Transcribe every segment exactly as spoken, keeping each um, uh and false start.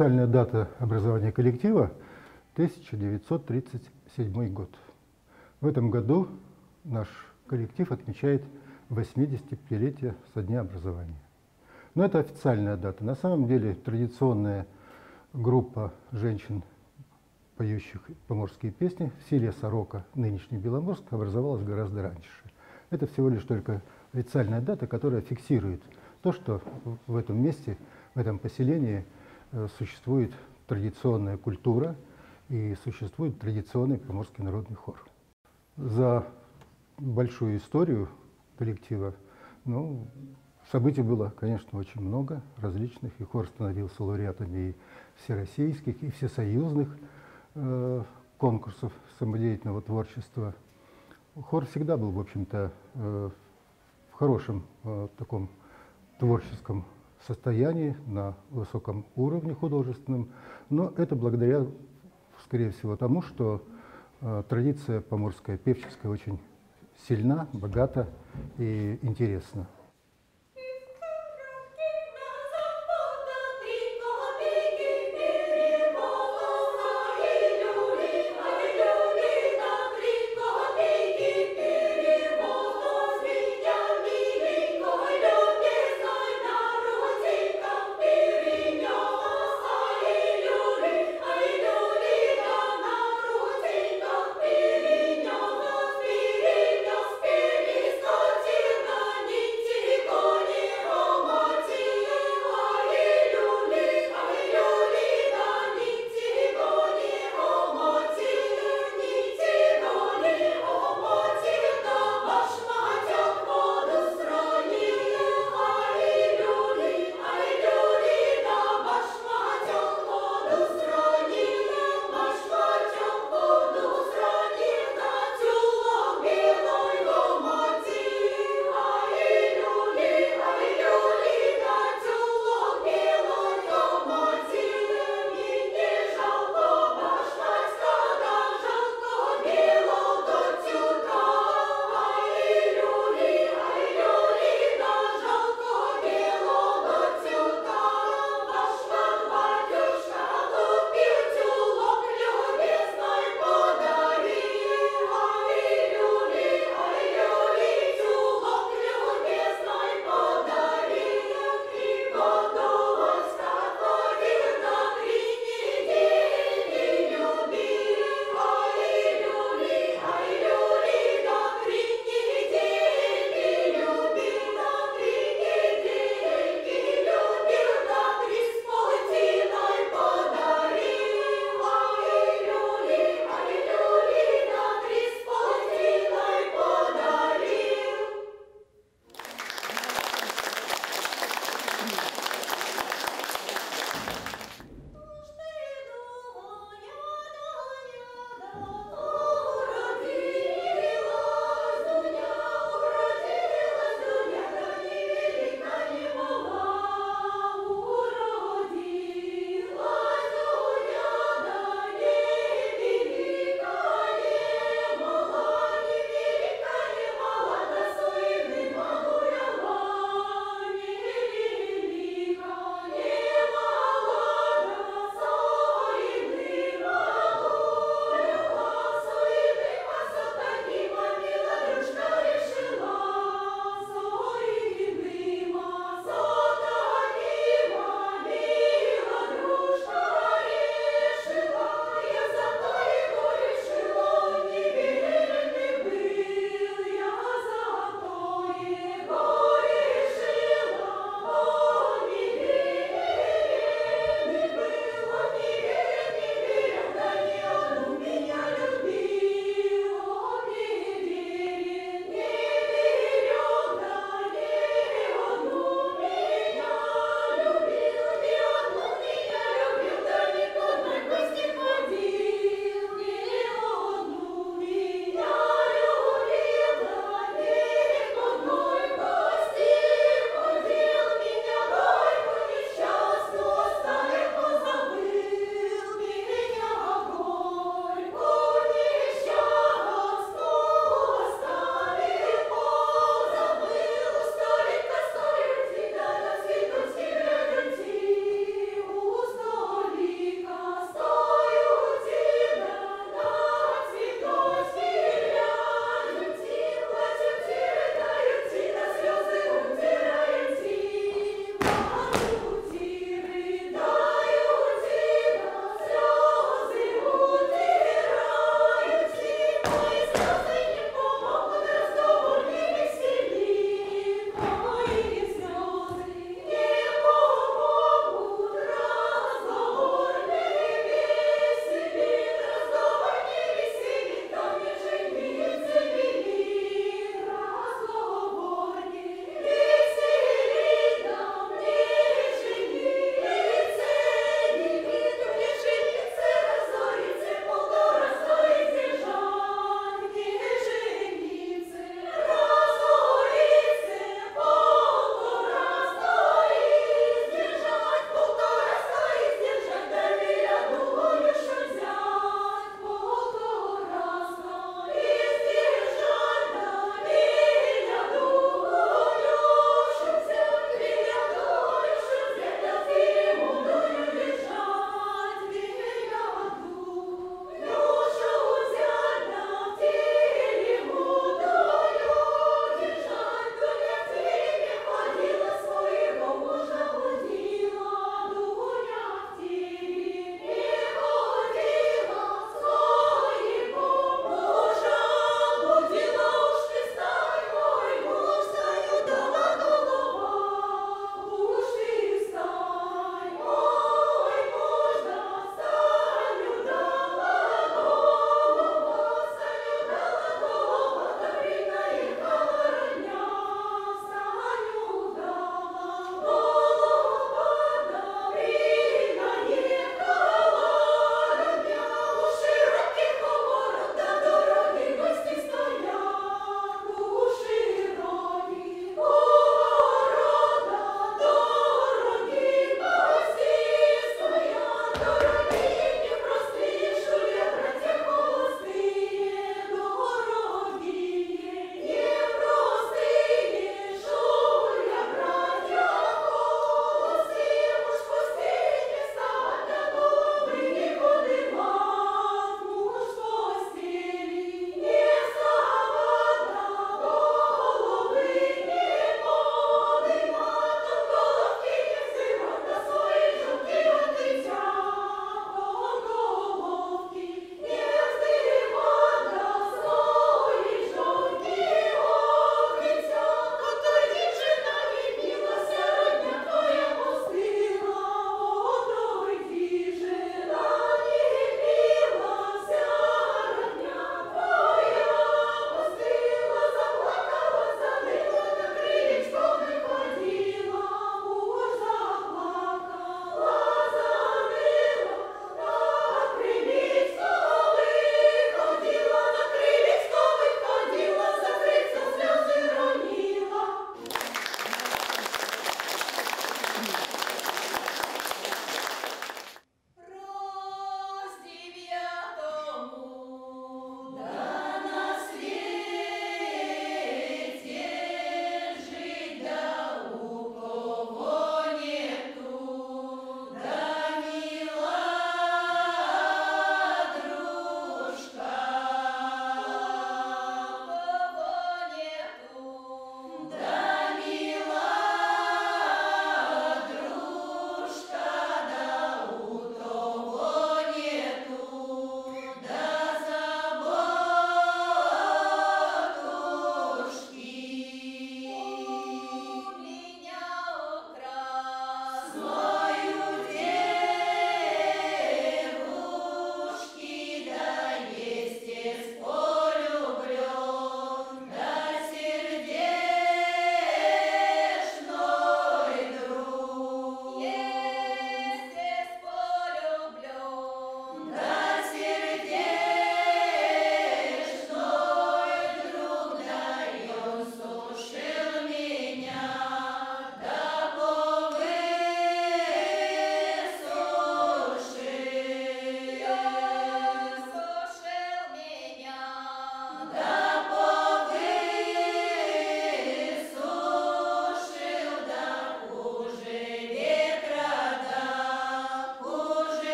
официальная дата образования коллектива – тысяча девятьсот тридцать седьмой год. В этом году наш коллектив отмечает восьмидесятипятилетие со дня образования. Но это официальная дата. На самом деле традиционная группа женщин, поющих поморские песни, в селе Сорока, нынешний Беломорск, образовалась гораздо раньше. Это всего лишь только официальная дата, которая фиксирует то, что в этом месте, в этом поселении существует традиционная культура и существует традиционный поморский народный хор. За большую историю коллектива, ну, событий было, конечно, очень много различных, и хор становился лауреатами и всероссийских, и всесоюзных э, конкурсов самодеятельного творчества. Хор всегда был, в общем-то, э, в хорошем э, таком творческом состоянии, на высоком уровне художественном, но это благодаря, скорее всего, тому, что э, традиция поморская, певческая очень сильна, богата и интересна. Спирит, спирит, скотина, нити.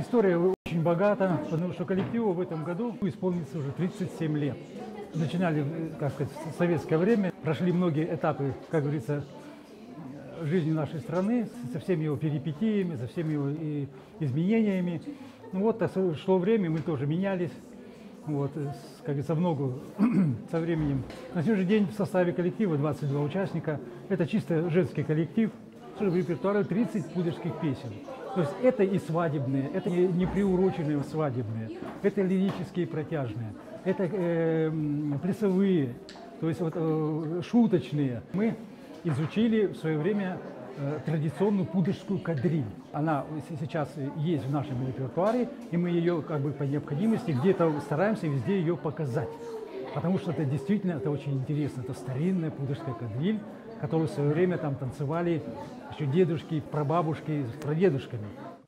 История очень богата, потому что коллективу в этом году исполнится уже тридцать семь лет. Начинали, как сказать, в советское время, прошли многие этапы, как говорится, жизни нашей страны, со всеми его перипетиями, со всеми его и изменениями. Ну вот, шло время, мы тоже менялись. Вот, как говорится, много со временем. На сегодняшний день в составе коллектива двадцать два участника. Это чисто женский коллектив. В репертуаре тридцать пудежских песен. То есть это и свадебные, это не приуроченные свадебные, это лирические протяжные, это э, плясовые, то есть вот, э, шуточные. Мы изучили в свое время э, традиционную пудежскую кадриль. Она сейчас есть в нашем репертуаре, и мы ее как бы по необходимости где-то стараемся везде ее показать. Потому что это действительно это очень интересно. Это старинная пудежская кадриль, которую в свое время там танцевали еще дедушки, прабабушки с прадедушками.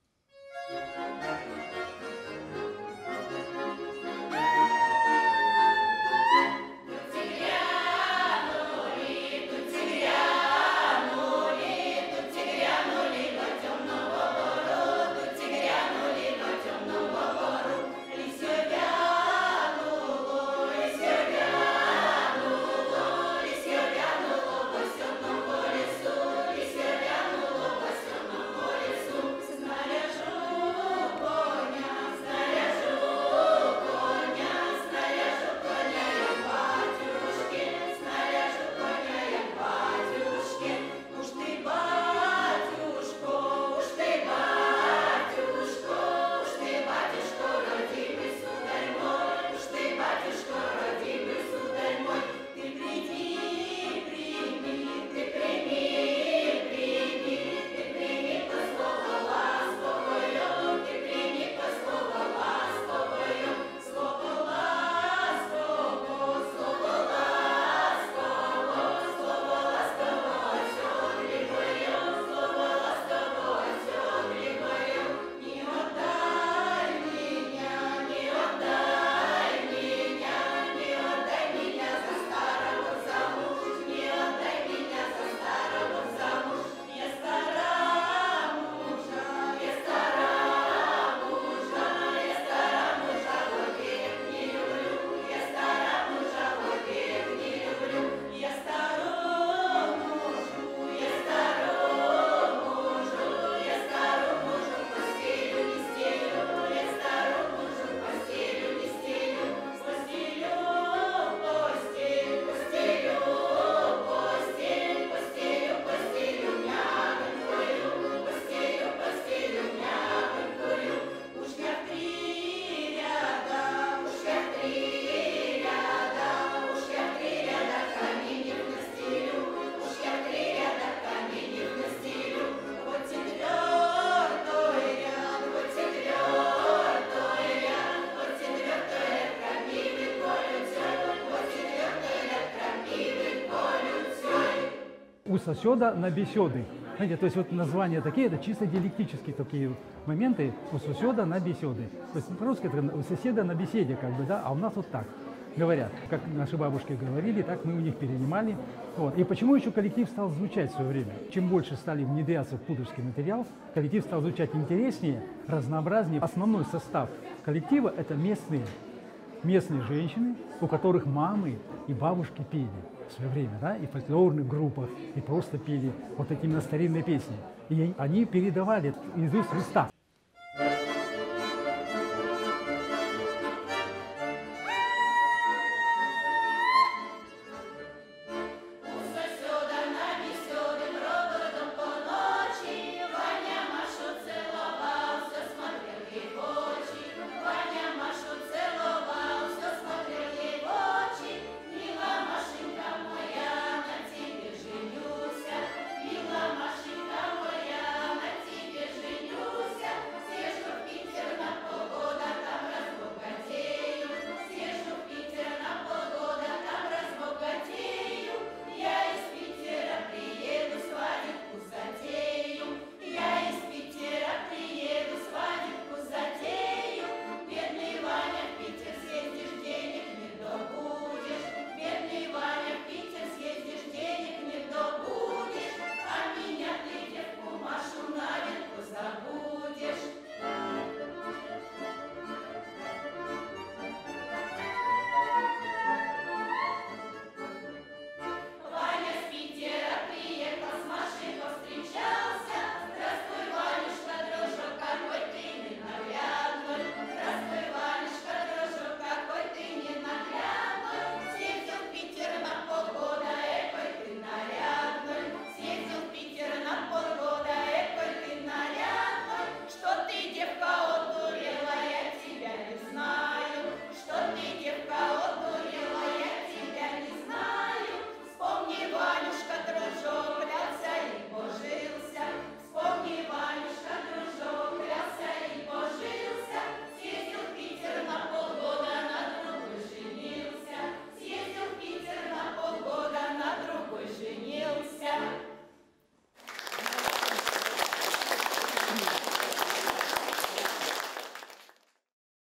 У соседа на беседы. Знаете, то есть вот названия такие, это чисто диалектические такие моменты. У соседа на беседы. То есть по-русски это у соседа на беседе, как бы, да, а у нас вот так говорят. Как наши бабушки говорили, так мы у них перенимали. Вот. И почему еще коллектив стал звучать в свое время? Чем больше стали внедряться в пудожский материал, коллектив стал звучать интереснее, разнообразнее. Основной состав коллектива – это местные, местные женщины, у которых мамы и бабушки пели в свое время, да, и в фольклорных группах, и просто пели вот эти именно старинные песни. И они передавали из уст в уста.